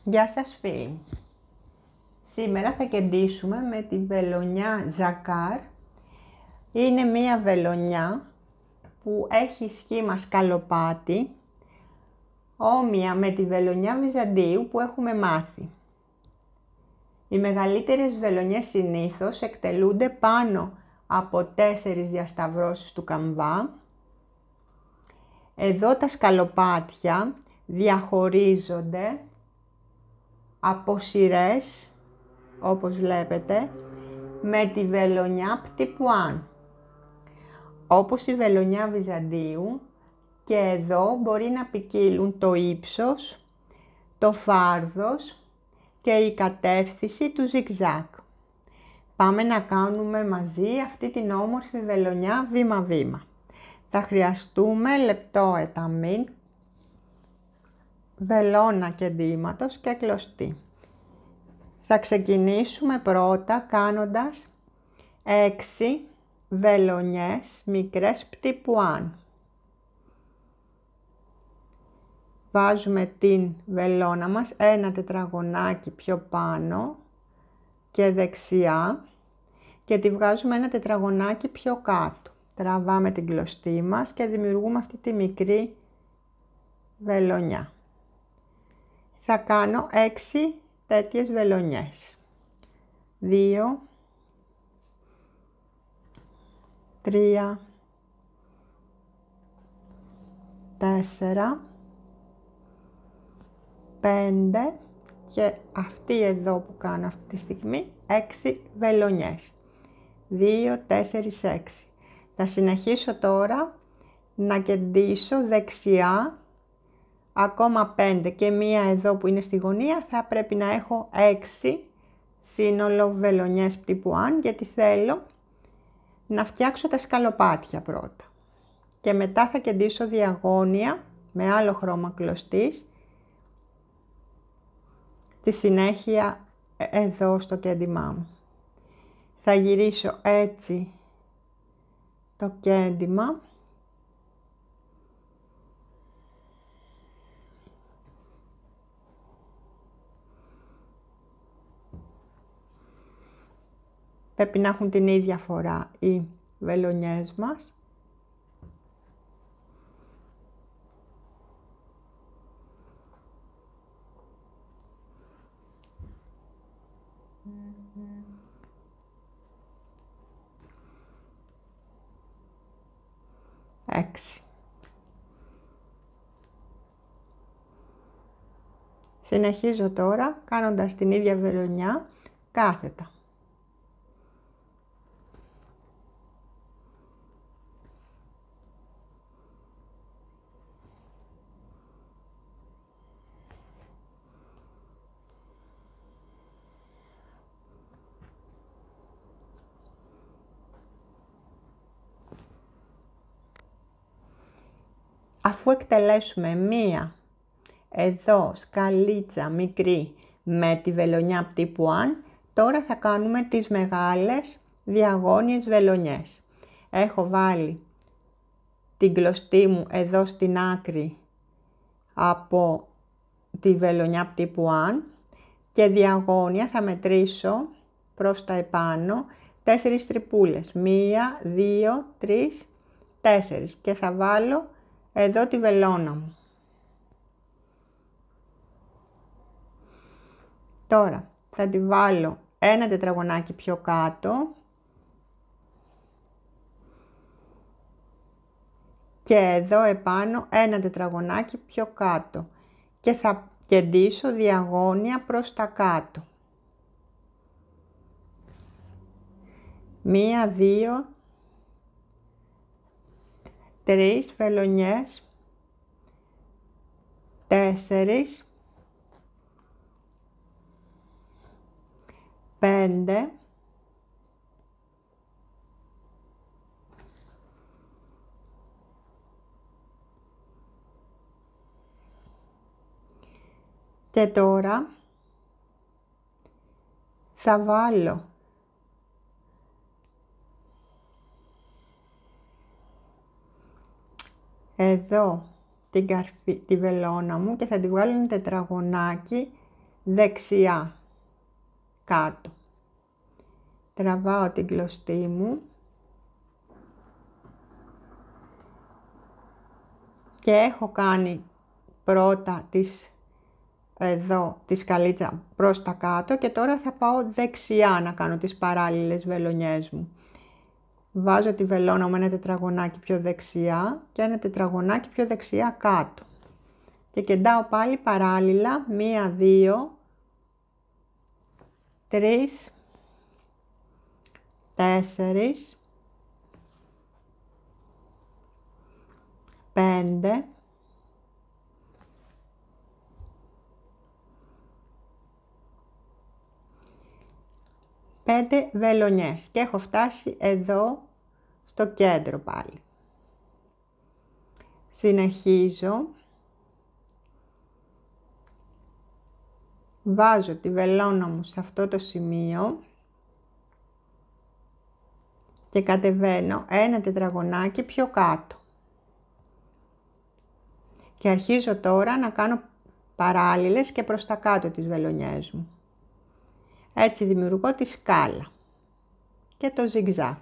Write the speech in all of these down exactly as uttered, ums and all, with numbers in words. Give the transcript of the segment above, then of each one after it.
Γεια σας φίλοι μου. Σήμερα θα κεντήσουμε με τη βελονιά Ζακάρ. Είναι μία βελονιά που έχει σχήμα σκαλοπάτι, όμοια με τη βελονιά Βυζαντίου που έχουμε μάθει. Οι μεγαλύτερες βελονιές συνήθως εκτελούνται πάνω από τέσσερις διασταυρώσεις του καμβά. Εδώ τα σκαλοπάτια διαχωρίζονται από σειρές, όπως βλέπετε, με τη βελονιά Πτυπουάν. Όπως η βελονιά Βυζαντίου, και εδώ μπορεί να ποικίλουν το ύψος, το φάρδος και η κατεύθυνση του ζιγζάκ. Πάμε να κάνουμε μαζί αυτή την όμορφη βελονιά βήμα-βήμα. Θα χρειαστούμε λεπτό εταμίν, βελόνα κεντήματος και κλωστή. Θα ξεκινήσουμε πρώτα κάνοντας έξι βελονιές μικρές Πτυπουάν. Βάζουμε την βελόνα μας ένα τετραγωνάκι πιο πάνω και δεξιά και τη βγάζουμε ένα τετραγωνάκι πιο κάτω. Τραβάμε την κλωστή μας και δημιουργούμε αυτή τη μικρή βελονιά. Θα κάνω έξι τέτοιες βελονιές. δύο, τρία, τέσσερα, πέντε και αυτή εδώ που κάνω αυτή τη στιγμή έξι βελονιές. δύο, τέσσερα, έξι. Θα συνεχίσω τώρα να κεντήσω δεξιά ακόμα πέντε και μία εδώ που είναι στη γωνία. Θα πρέπει να έχω έξι σύνολο βελονιές Πτυπουάν, γιατί θέλω να φτιάξω τα σκαλοπάτια πρώτα. Και μετά θα κεντήσω διαγώνια με άλλο χρώμα κλωστής τη συνέχεια εδώ στο κέντημά μου. Θα γυρίσω έτσι το κέντημα πρέπει να έχουν την ίδια φορά οι βελονιές μας. Έξι. Συνεχίζω τώρα κάνοντας την ίδια βελονιά κάθετα. Αφού εκτελέσουμε μία εδώ σκαλίτσα μικρή με τη βελονιά Πτυπουάν, τώρα θα κάνουμε τις μεγάλες διαγώνιες βελονιές. Έχω βάλει την κλωστή μου εδώ στην άκρη από τη βελονιά Πτυπουάν και διαγώνια θα μετρήσω προς τα επάνω τέσσερις τρυπούλες. Μία, δύο, τρεις, τέσσερις και θα βάλω εδώ τη βελόνα μου. Τώρα θα τη βάλω ένα τετραγωνάκι πιο κάτω και εδώ επάνω ένα τετραγωνάκι πιο κάτω και θα κεντήσω διαγώνια προς τα κάτω. Μία, δύο, τρεις βελονιές, τέσσερις, πέντε, και τώρα θα βάλω εδώ την καρφί, τη βελόνα μου και θα τη βγάλω ένα τετραγωνάκι δεξιά κάτω. Τραβάω την κλωστή μου και έχω κάνει πρώτα τις, εδώ τη σκαλίτσα προς τα κάτω και τώρα θα πάω δεξιά να κάνω τις παράλληλες βελονιές μου. Βάζω τη βελόνα μου ένα τετραγωνάκι πιο δεξιά και ένα τετραγωνάκι πιο δεξιά κάτω και κεντάω πάλι παράλληλα μία, δύο, τρεις, τέσσερις, πέντε, πέντε βελονιές και έχω φτάσει εδώ στο κέντρο πάλι. Συνεχίζω, βάζω τη βελόνα μου σε αυτό το σημείο και κατεβαίνω ένα τετραγωνάκι πιο κάτω. Και αρχίζω τώρα να κάνω παράλληλες και προς τα κάτω τις βελονιές μου. Έτσι δημιουργώ τη σκάλα και το ζιγζάκ.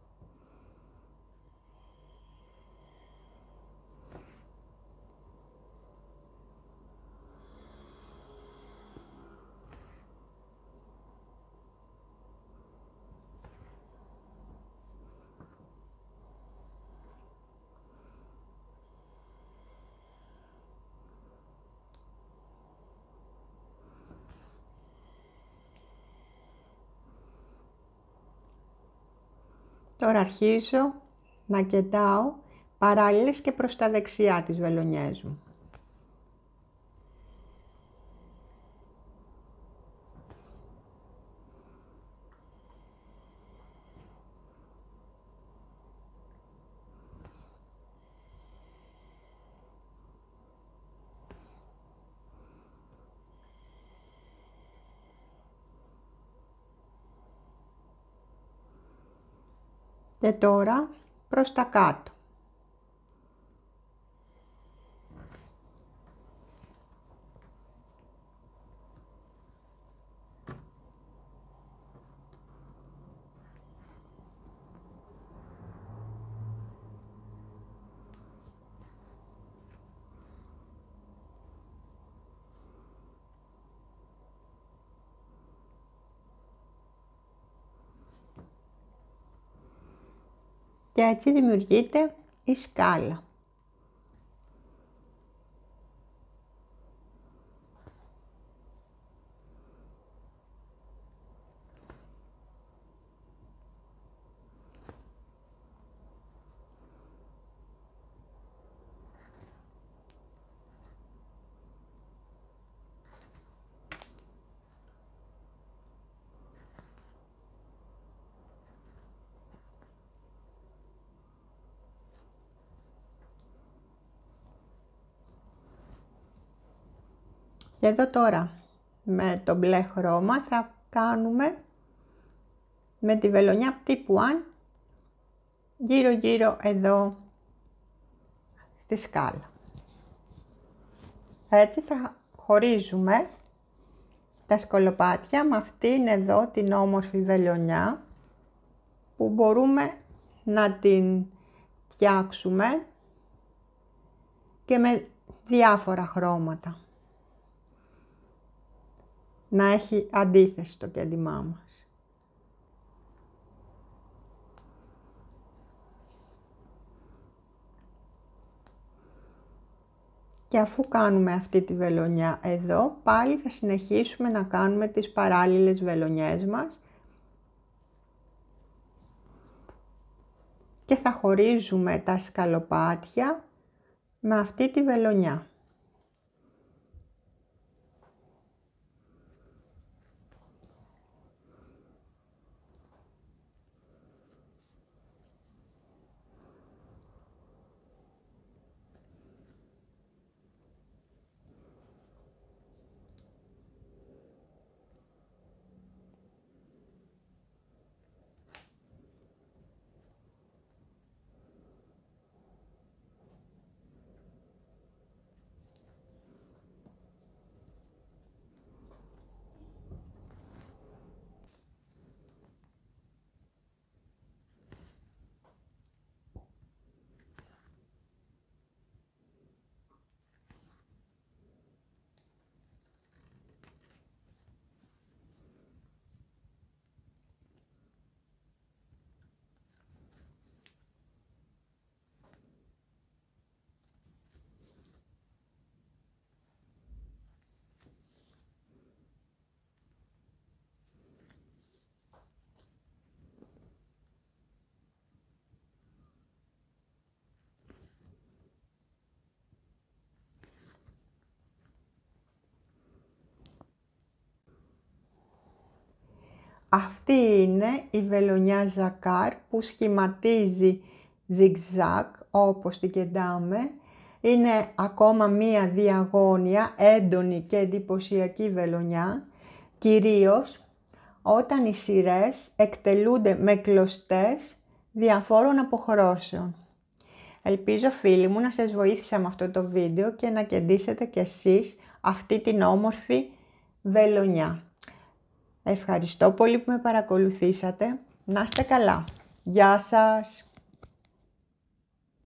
Τώρα αρχίζω να κεντάω παράλληλες και προς τα δεξιά τις βελονιές μου. Και τώρα προς τα κάτω. Και έτσι δημιουργείται η σκάλα. Και εδώ τώρα με το μπλε χρώμα θα κάνουμε με τη βελονιά τύπου ένα γύρω γύρω εδώ στη σκάλα. Έτσι θα χωρίζουμε τα σκολοπάτια με αυτήν εδώ την όμορφη βελονιά που μπορούμε να την φτιάξουμε και με διάφορα χρώματα. Να έχει αντίθεση το κέντημά μας. Και αφού κάνουμε αυτή τη βελονιά εδώ, πάλι θα συνεχίσουμε να κάνουμε τις παράλληλες βελονιές μας και θα χωρίζουμε τα σκαλοπάτια με αυτή τη βελονιά. Αυτή είναι η βελονιά ζακάρ που σχηματίζει zigzag όπως την κεντάμε. Είναι ακόμα μία διαγώνια, έντονη και εντυπωσιακή βελονιά, κυρίως όταν οι σειρές εκτελούνται με κλωστές διαφόρων αποχρώσεων. Ελπίζω φίλοι μου να σας βοήθησα με αυτό το βίντεο και να κεντήσετε κι εσείς αυτή την όμορφη βελονιά. Ευχαριστώ πολύ που με παρακολουθήσατε. Να είστε καλά. Γεια σας.